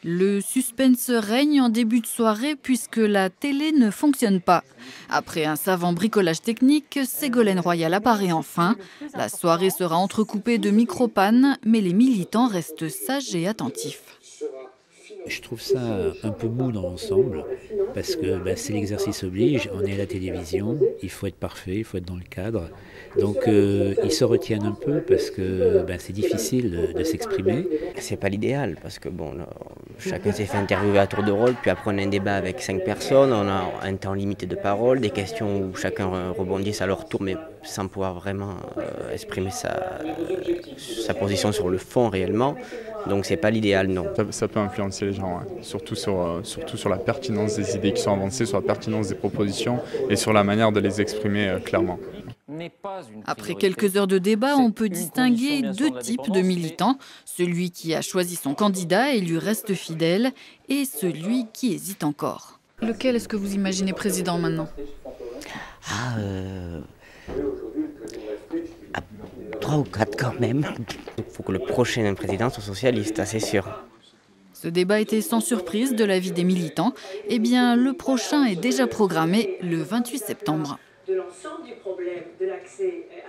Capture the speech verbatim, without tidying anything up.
Le suspense règne en début de soirée puisque la télé ne fonctionne pas. Après un savant bricolage technique, Ségolène Royal apparaît enfin. La soirée sera entrecoupée de micro-pannes, mais les militants restent sages et attentifs. Je trouve ça un peu mou dans l'ensemble, parce que bah, c'est l'exercice oblige, on est à la télévision, il faut être parfait, il faut être dans le cadre. Donc euh, ils se retiennent un peu parce que bah, c'est difficile de, de s'exprimer. C'est pas l'idéal, parce que bon, là, chacun s'est fait interviewer à tour de rôle, puis après on a un débat avec cinq personnes, on a un temps limité de parole, des questions où chacun rebondisse à leur tour, mais sans pouvoir vraiment euh, exprimer sa, sa position sur le fond réellement. Donc c'est pas l'idéal, non. Ça, ça peut influencer les gens, hein. surtout, sur, euh, surtout sur la pertinence des idées qui sont avancées, sur la pertinence des propositions et sur la manière de les exprimer euh, clairement. Après quelques heures de débat, on peut distinguer deux types de militants. Celui qui a choisi son candidat et lui reste fidèle, et celui qui hésite encore. Lequel est-ce que vous imaginez président maintenant? Ah, euh... ah, trois ou quatre quand même. Il faut que le prochain président soit socialiste, c'est sûr. Ce débat était sans surprise de l'avis des militants. Eh bien, le prochain est déjà programmé le vingt-huit septembre. De l'ensemble du problème de l'accès